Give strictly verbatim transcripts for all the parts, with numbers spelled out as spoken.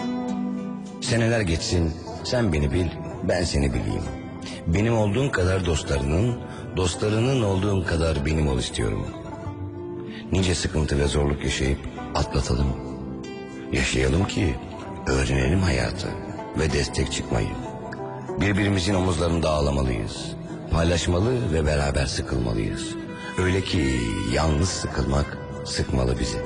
Seneler geçsin, sen beni bil, ben seni bileyim. Benim olduğun kadar dostlarının, dostlarının olduğun kadar benim ol istiyorum. Nice sıkıntı ve zorluk yaşayıp atlatalım. Yaşayalım ki öğrenelim hayatı ve destek çıkmayı. Birbirimizin omuzlarında ağlamalıyız. Paylaşmalı ve beraber sıkılmalıyız. Öyle ki yalnız sıkılmak sıkmalı bizi.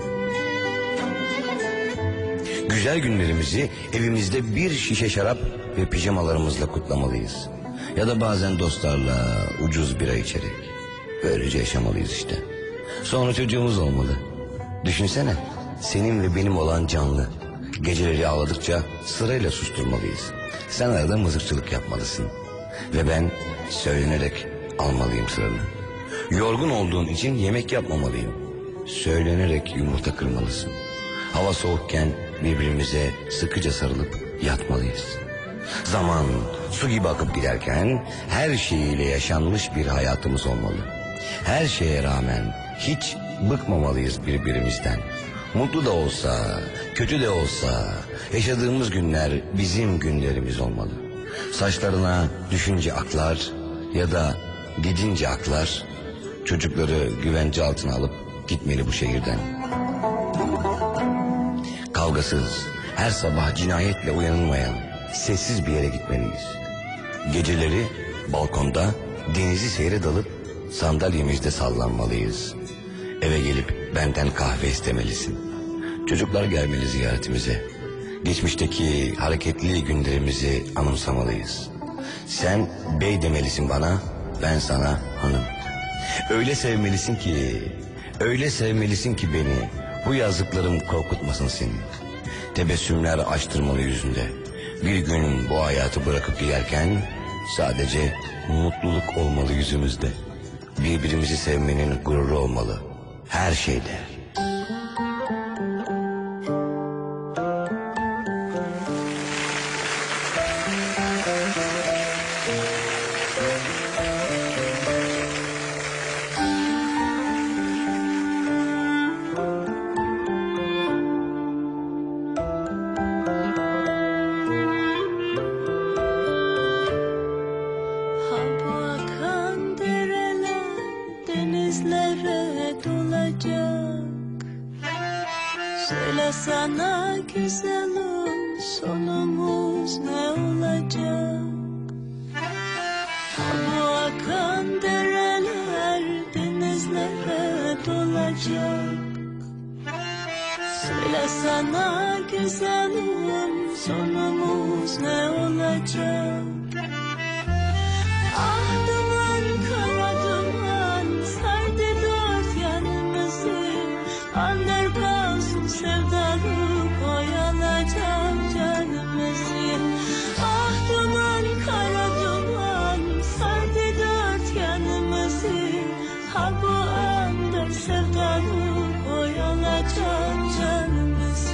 Güzel günlerimizi evimizde bir şişe şarap ve pijamalarımızla kutlamalıyız. Ya da bazen dostlarla ucuz bira içerek. Böylece yaşamalıyız işte. Sonra çocuğumuz olmalı. Düşünsene, senin ve benim olan canlı. Geceleri ağladıkça sırayla susturmalıyız. Sen arada mızıkçılık yapmalısın. Ve ben söylenerek almalıyım sıranı. Yorgun olduğun için yemek yapmamalıyım. Söylenerek yumurta kırmalısın. Hava soğukken birbirimize sıkıca sarılıp yatmalıyız. Zaman su gibi akıp giderken her şeyiyle yaşanmış bir hayatımız olmalı. Her şeye rağmen hiç bıkmamalıyız birbirimizden. Mutlu da olsa, kötü de olsa yaşadığımız günler bizim günlerimiz olmalı. Saçlarına düşünce aklar ya da gidince aklar, çocukları güvence altına alıp gitmeli bu şehirden. Kavgasız, her sabah cinayetle uyanılmayan sessiz bir yere gitmeliyiz. Geceleri balkonda denizi seyre dalıp sandalyemizde sallanmalıyız. Eve gelip benden kahve istemelisin. Çocuklar gelmeli ziyaretimize. Geçmişteki hareketli günlerimizi anımsamalıyız. Sen bey demelisin bana, ben sana hanım. Öyle sevmelisin ki, öyle sevmelisin ki beni, bu yazdıklarım korkutmasın seni. Tebessümler açtırmalı yüzünde. Bir gün bu hayatı bırakıp giderken sadece mutluluk olmalı yüzümüzde. Birbirimizi sevmenin gururu olmalı her şeyde. Denizlere dolacak. Söyle sana güzelim, sonumuz ne olacak? Bu akan dereler denizlere dolacak. Söyle sana güzelim, sonumuz ne olacak? Ah duman kara duman sardı dört yanımızı. Anlar kalsın sevdalık oyalayacak canımızı. Ah duman kara duman sardı dört yanımızı. Ha bu anlar sevdalık oyalayacak canımızı.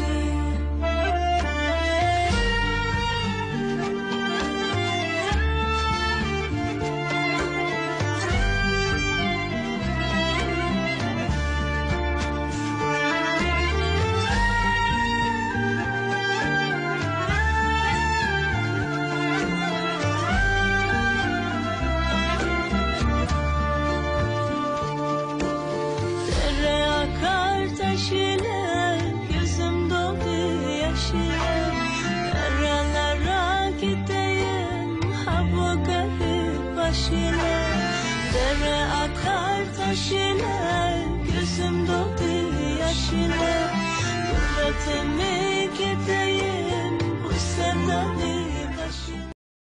Yüzüm doldu yaş ile. Nerelere gideyim ha bu garip baş ile. Dere akar taş ile.